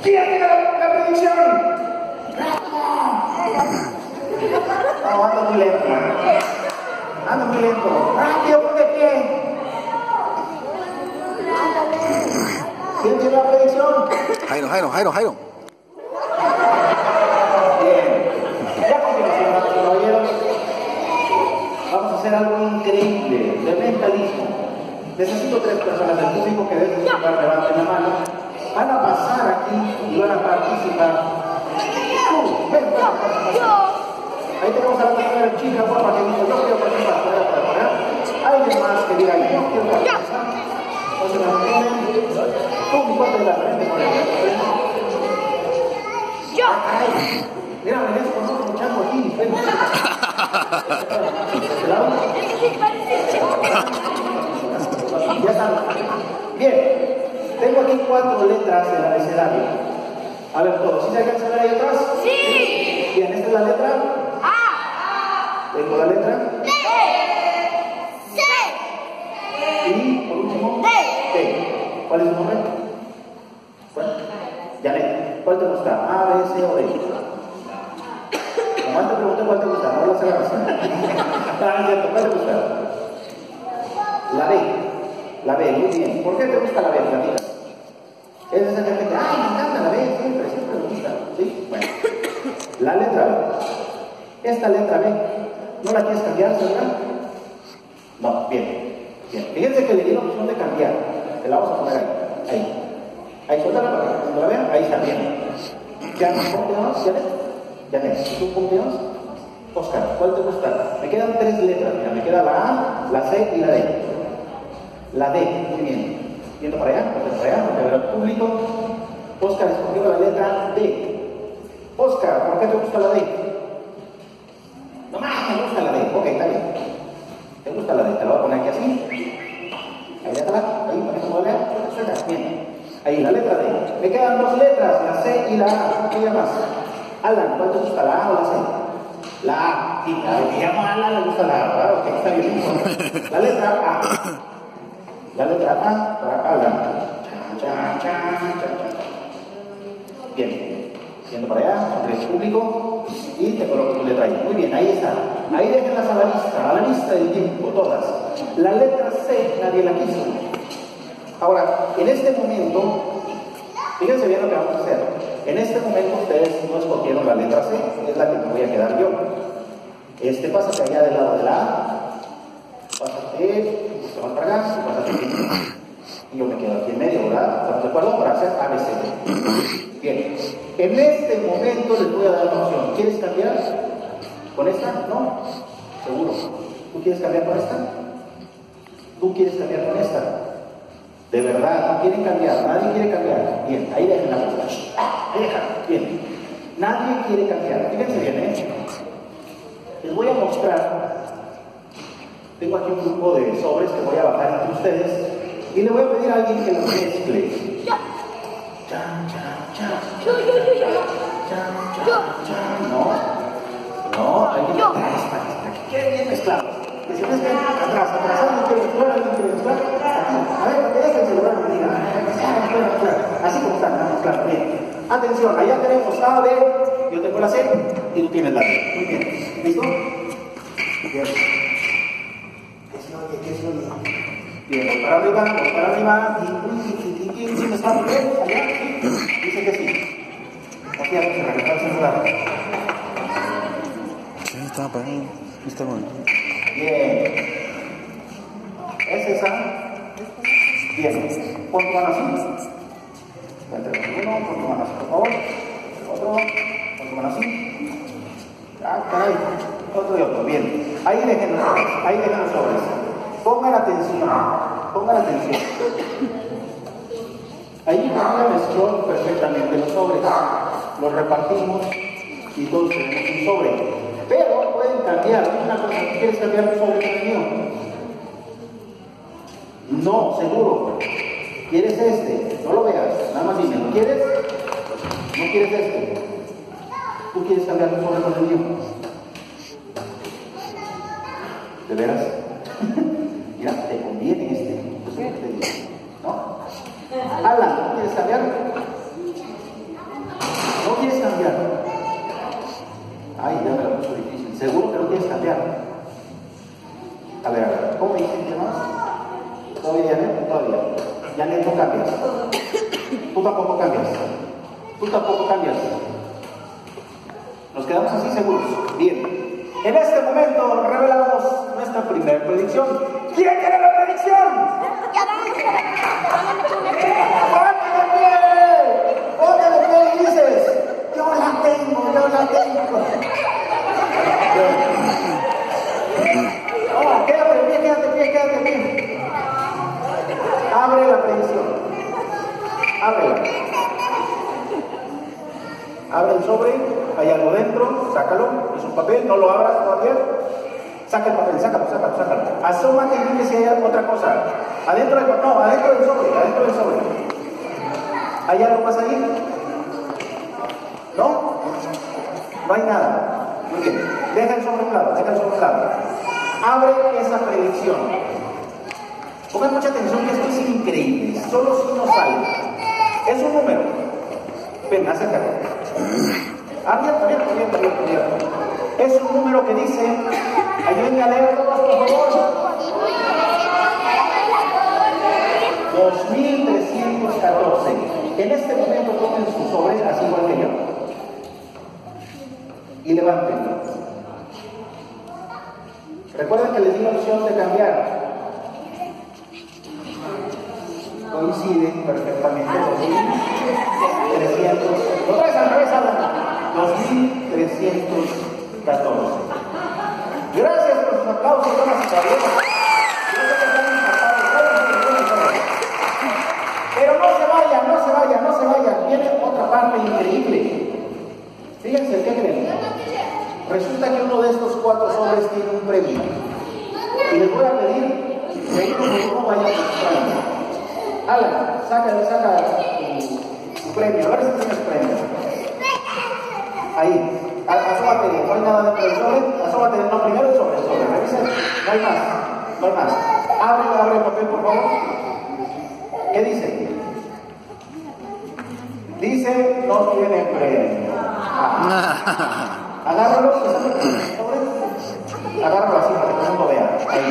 ¡Fíjate la predicción! No, anda muy lento. Anda muy lento. ¡Rápido, ponte pie! ¿Quién tiene la predicción? Jairo. Bien. Ya a continuación, damas y caballeros, vamos a hacer algo increíble de mentalismo. Necesito 3 personas del público que desde su lugar levanten la mano. Van a pasar aquí y van a participar. Ven. Ahí tenemos a la primera chica guapa que dijo: yo quiero participar. Alguien más que diga: yo quiero participar. No se me entienden. Tú, mi cuarto de la frente con él. Mira, me ves con otro muchacho aquí. Ven. Ya están. Bien. Tengo aquí 4 letras del abecedario. A ver, todos. ¿Sí se alcanza a ver ahí atrás? Sí. Bien, esta es la letra A. Tengo la letra C. Y por último T. ¿Cuál es tu nombre? ¿Cuál? Janet. ¿Cuál te gusta? A, B, C o D. Nomás te pregunté cuál te gusta, no lo sabes. ¿Cuál te gusta? La B, muy bien. ¿Por qué te gusta la B? Platica. Es esa gente que, ay, me encanta la B, siempre me gusta. ¿Sí? Bueno. La letra B. Esta letra B, ¿no la quieres cambiar, verdad? No, bien. Fíjense que le di la opción de cambiar. Te la vamos a poner ahí. Ahí, suéltala para que cuando la vean, ahí está bien. Janet, ¿tú cumpleaños? Oscar, ¿cuál te gusta? Me quedan 3 letras, mira, me queda la A, la C y la D. La D, muy bien. Viendo para allá, porque ver al público. Oscar escogió la letra D. Oscar, ¿por qué te gusta la D? No más, me gusta la D. Ok, está bien. ¿Te gusta la D? Te la voy a poner aquí así. Ahí atrás, ahí, para que se mueva. Bien. Ahí, la letra D. Me quedan 2 letras, la C y la A. ¿Qué llamas? Alan, ¿cuál te gusta, la A o la C? La A. Sí, me llamo Alan, le gusta la A, ¿verdad? Ok, está bien. La letra A. La letra A para Alan. Bien. Yendo para allá, sonríe público y te coloco tu letra ahí. Muy bien, ahí está. Ahí déjenlas a la lista del tiempo, todas. La letra C nadie la quiso. Ahora, en este momento, fíjense bien lo que vamos a hacer. En este momento ustedes no escogieron la letra C, es la que me voy a quedar yo. Pásate allá del lado de la A. Pásate, te vas para acá, pásate aquí. Y yo me quedo aquí en medio, ¿verdad? ¿Estamos de acuerdo? Para hacer ABCD. Bien. En este momento les voy a dar una opción. ¿Quieres cambiar con esta? No. Seguro. ¿Tú quieres cambiar con esta? ¿Tú quieres cambiar con esta? De verdad, no quieren cambiar. Nadie quiere cambiar. Bien, ahí dejen la cosa. Ahí dejan. Bien. Nadie quiere cambiar. Fíjense bien, ¿eh? Les voy a mostrar. Tengo aquí un grupo de sobres que voy a bajar entre ustedes. Y le voy a pedir a alguien que los mezcle. No, alguien que quede bien mezclado. Que se mezclen atrás, alguien quiere mezclar. A ver, que dejen celebrar la medida. Así como están, mezclar, bien. Atención, allá tenemos A, B, yo tengo la C y tú tienes la D. Muy bien. ¿Listo? Bien. ¿Qué se oye? Bien, voy para arriba, y ¿sí me está muy bien? ¿Allá? ¿Sí? Dice que sí. Aquí vamos a revisar el celular. Sí, está apagado. Está bueno. Bien. ¿Es esa? Bien. Pon tu mano así. Entre uno, pon tu mano así, por favor. Otro, pon tu mano así. Ah, caray. Otro y otro. Bien. Ahí dejen los sobres. Pongan atención. Ahí Camila mezcló perfectamente los sobres. Los repartimos y todos tenemos un sobre. Pero pueden cambiar. Una cosa, ¿quieres cambiar un sobre con el mío? No, seguro. ¿Quieres este? No lo veas. Nada más dime, ¿no quieres? ¿No quieres este? ¿Tú quieres cambiar un sobre con el mío? ¿De veras? Mira, te conviene este. ¿No? Alan, ¿tú quieres cambiar? tampoco cambias. Tú tampoco cambias. Nos quedamos así seguros. Bien. En este momento revelamos nuestra primera predicción. ¿Quién tiene la predicción? ¡Ponte de pie y dices! Yo la tengo. Oh, quédate de pie. Abre la predicción. Ábrela. Abre el sobre, hay algo dentro, sácalo, es un papel, no lo abras todavía. Saca el papel, sácalo. Asómate y dime si hay otra cosa. Adentro del sobre. ¿Hay algo más ahí? ¿No? No hay nada. Muy bien. Deja el sobre a un lado. Abre esa predicción. Pongan mucha atención que esto es increíble. Solo si no sale. Es un número. Ven, acércate. Abierto. Es un número que dice, ayúdenme a leer todos, por favor. 2314. En este momento tomen su sobre, así igual que yo, y levántenlo. Recuerden que les di la opción de cambiar. Coincide perfectamente 2300. Otra vez al revés, 2314. Gracias por sus aplausos, damas y caballeros. Pero no se vayan. Viene otra parte increíble. Fíjense, ¿qué creen? Resulta que uno de estos 4 sobres tiene un premio. Y les voy a pedir que uno vaya buscando. Alan, saca tu premio, a ver si tienes premio. Ahí, asómate, no hay nada dentro del sobre, asómate, no, primero el sobre, revisa, no hay más. Abre el papel, por favor. ¿Qué dice? Dice, no tiene premio. Agárralo, agárralo así para que todo el mundo vea. Ahí.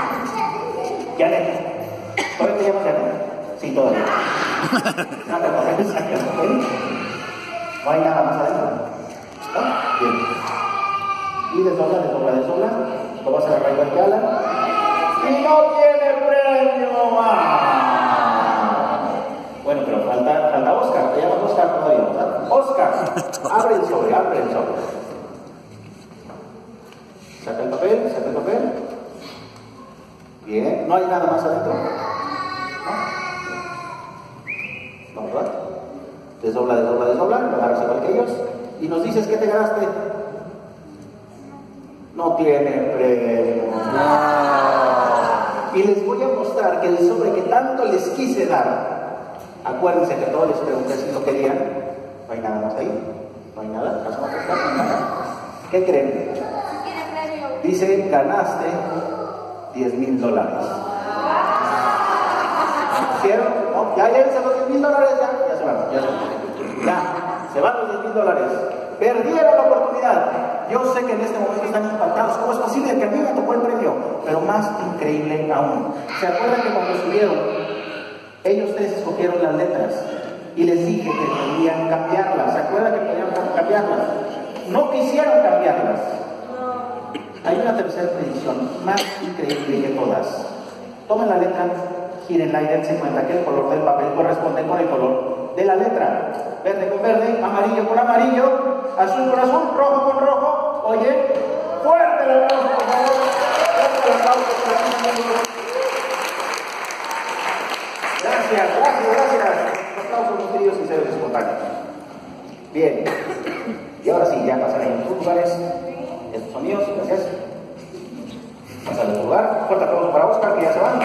Janet, ¿todavía te llamas Janet? Sí, todavía. No hay nada más adentro. ¿No? Bien. Y desdobla. Lo vas a agarrar igual que Alan. ¡Y no tiene premio! Bueno, pero falta Oscar. Te llamas Oscar todavía, ¿verdad? Oscar, abre el sobre. Saca el papel. Bien. ¿No hay nada más adentro? ¿No, verdad? Desdobla, lo agarras igual que ellos y nos dices que te ganaste. No tiene premio. Y les voy a mostrar que el sobre que tanto les quise dar, acuérdense que todos les pregunté si lo querían, no hay nada más ahí, no hay nada. ¿Qué creen? Dice, ganaste $10,000. ¿Hicieron? ¿No? Ya llévense los $10,000, ya se van. Ya, se van los $10,000. Perdieron la oportunidad. Yo sé que en este momento están impactados. ¿Cómo es posible que a mí me tocó el premio? Pero más increíble aún. ¿Se acuerdan que cuando subieron, ellos 3 escogieron las letras? Y les dije que podían cambiarlas. ¿Se acuerdan que podían cambiarlas? No quisieron cambiarlas. Hay una tercera predicción más increíble que todas. Tomen la letra, gírenla y dense cuenta que el color del papel corresponde con el color de la letra. Verde con verde, amarillo con amarillo, azul con azul, rojo con rojo. Oye, fuerte el aplauso, por favor. Fuerte el aplauso para mis amigos. Gracias. Los aplausos muy queridos y seres espontáneos. Bien. Y ahora sí, ya pasaré en sus lugares. Estos son míos, gracias. Pasar en su lugar. Fuerte aplauso para Oscar, que ya se van.